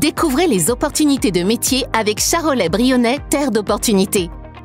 Découvrez les opportunités de métier avec Charolais-Brionnais, terre d'opportunités.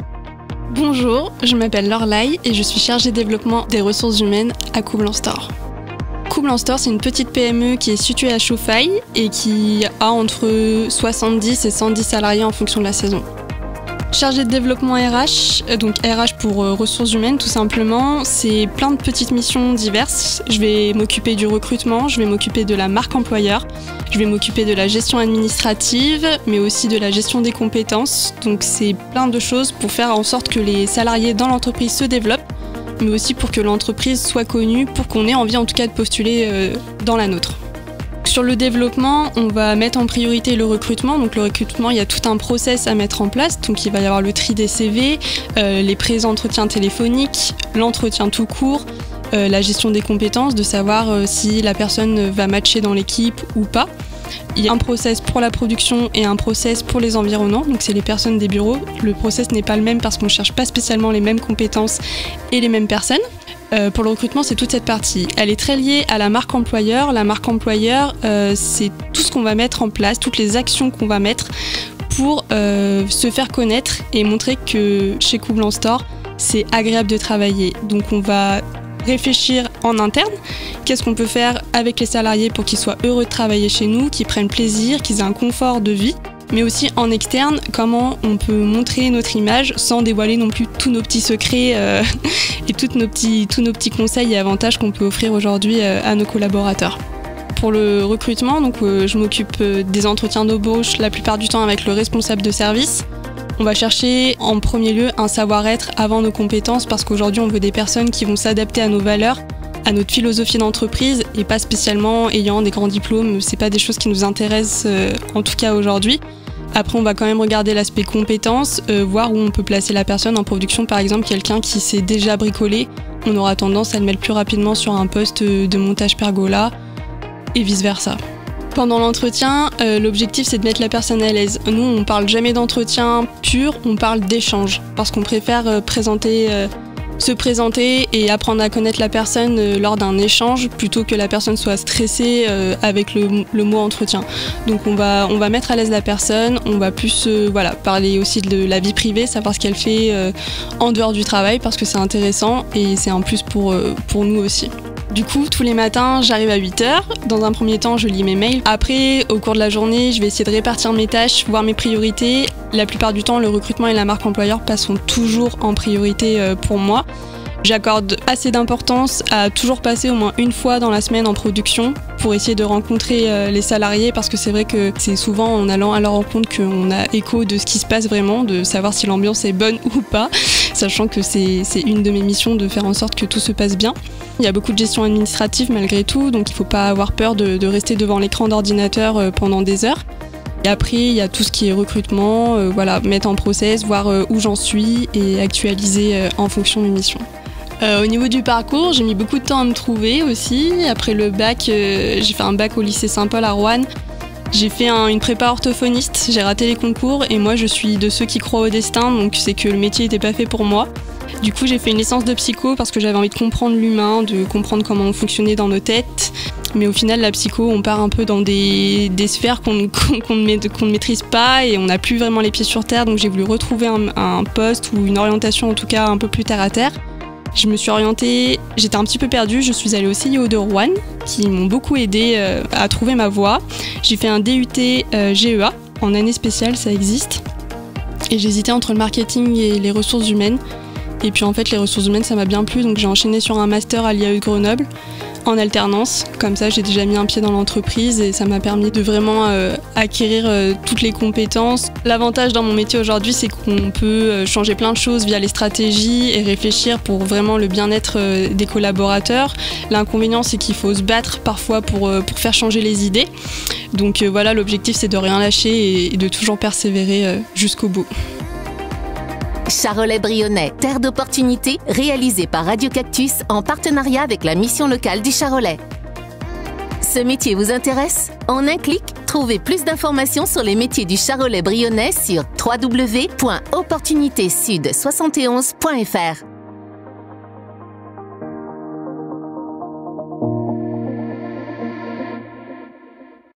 Bonjour, je m'appelle Lorlaï et je suis chargée de développement des ressources humaines à Coublan Store. Coublan Store, c'est une petite PME qui est située à Chauffailles et qui a entre 70 et 110 salariés en fonction de la saison. Chargée de développement RH, donc RH pour ressources humaines tout simplement, c'est plein de petites missions diverses. Je vais m'occuper du recrutement, je vais m'occuper de la marque employeur, je vais m'occuper de la gestion administrative, mais aussi de la gestion des compétences. Donc c'est plein de choses pour faire en sorte que les salariés dans l'entreprise se développent, mais aussi pour que l'entreprise soit connue, pour qu'on ait envie en tout cas de postuler dans la nôtre. Sur le développement, on va mettre en priorité le recrutement. Donc le recrutement, il y a tout un process à mettre en place. Donc il va y avoir le tri des CV, les pré-entretiens téléphoniques, l'entretien tout court, la gestion des compétences, de savoir si la personne va matcher dans l'équipe ou pas. Il y a un process pour la production et un process pour les environnants, donc c'est les personnes des bureaux. Le process n'est pas le même parce qu'on ne cherche pas spécialement les mêmes compétences et les mêmes personnes. Pour le recrutement, c'est toute cette partie. Elle est très liée à la marque employeur. La marque employeur, c'est tout ce qu'on va mettre en place, toutes les actions qu'on va mettre pour se faire connaître et montrer que chez Coublan Store, c'est agréable de travailler. Donc on va réfléchir en interne, qu'est-ce qu'on peut faire avec les salariés pour qu'ils soient heureux de travailler chez nous, qu'ils prennent plaisir, qu'ils aient un confort de vie, mais aussi en externe, comment on peut montrer notre image sans dévoiler non plus tous nos petits secrets et tous nos petits conseils et avantages qu'on peut offrir aujourd'hui à nos collaborateurs. Pour le recrutement, donc, je m'occupe des entretiens d'embauche la plupart du temps avec le responsable de service. On va chercher en premier lieu un savoir-être avant nos compétences parce qu'aujourd'hui on veut des personnes qui vont s'adapter à nos valeurs, à notre philosophie d'entreprise et pas spécialement ayant des grands diplômes. C'est pas des choses qui nous intéressent en tout cas aujourd'hui. Après on va quand même regarder l'aspect compétences, voir où on peut placer la personne en production. Par exemple quelqu'un qui sait déjà bricoler, on aura tendance à le mettre plus rapidement sur un poste de montage pergola et vice versa. Pendant l'entretien, l'objectif c'est de mettre la personne à l'aise. Nous, on parle jamais d'entretien pur, on parle d'échange parce qu'on préfère se présenter et apprendre à connaître la personne lors d'un échange plutôt que la personne soit stressée avec le mot entretien. Donc on va mettre à l'aise la personne, on va plus parler aussi de la vie privée, savoir ce qu'elle fait en dehors du travail parce que c'est intéressant et c'est un plus pour nous aussi. Du coup, tous les matins, j'arrive à 8h. Dans un premier temps, je lis mes mails. Après, au cours de la journée, je vais essayer de répartir mes tâches, voir mes priorités. La plupart du temps, le recrutement et la marque employeur passeront toujours en priorité pour moi. J'accorde assez d'importance à toujours passer au moins une fois dans la semaine en production pour essayer de rencontrer les salariés parce que c'est vrai que c'est souvent en allant à leur rencontre qu'on a écho de ce qui se passe vraiment, de savoir si l'ambiance est bonne ou pas, sachant que c'est une de mes missions de faire en sorte que tout se passe bien. Il y a beaucoup de gestion administrative malgré tout, donc il ne faut pas avoir peur de rester devant l'écran d'ordinateur pendant des heures. Et après, il y a tout ce qui est recrutement, mettre en process, voir où j'en suis et actualiser en fonction des missions. Au niveau du parcours, j'ai mis beaucoup de temps à me trouver aussi. Après le bac, j'ai fait un bac au lycée Saint-Paul à Roanne. J'ai fait une prépa orthophoniste, j'ai raté les concours et moi je suis de ceux qui croient au destin, donc c'est que le métier n'était pas fait pour moi. Du coup, j'ai fait une licence de psycho parce que j'avais envie de comprendre l'humain, de comprendre comment on fonctionnait dans nos têtes. Mais au final, la psycho, on part un peu dans des sphères qu'on ne maîtrise pas et on n'a plus vraiment les pieds sur terre. Donc j'ai voulu retrouver un poste ou une orientation en tout cas un peu plus terre à terre. Je me suis orientée, j'étais un petit peu perdue, je suis allée au CIO de Rouen qui m'ont beaucoup aidée à trouver ma voie. J'ai fait un DUT GEA, en année spéciale, ça existe. Et j'hésitais entre le marketing et les ressources humaines. Et puis en fait les ressources humaines ça m'a bien plu donc j'ai enchaîné sur un master à l'IAE de Grenoble en alternance. Comme ça j'ai déjà mis un pied dans l'entreprise et ça m'a permis de vraiment acquérir toutes les compétences. L'avantage dans mon métier aujourd'hui c'est qu'on peut changer plein de choses via les stratégies et réfléchir pour vraiment le bien-être des collaborateurs. L'inconvénient c'est qu'il faut se battre parfois pour faire changer les idées. Donc l'objectif c'est de rien lâcher et de toujours persévérer jusqu'au bout. Charolais-Brionnais, terre d'opportunités, réalisé par Radio Cactus en partenariat avec la mission locale du Charolais. Ce métier vous intéresse? En un clic, trouvez plus d'informations sur les métiers du Charolais-Brionnais sur www.opportunitésud71.fr.